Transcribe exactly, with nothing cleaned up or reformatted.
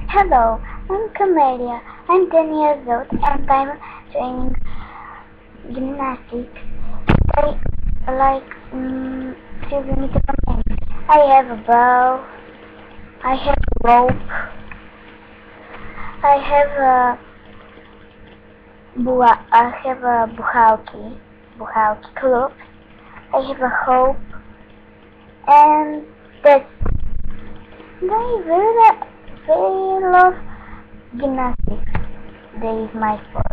Hello, I'm Camelia. I'm ten years old and I'm training gymnastics. I like um, Silvio Mitterrand. I have a bow. I have a rope. I have a bua. I have a buhalki, buhalki club. I have a hope, and that's. I very, very love gymnastics. That is my sport.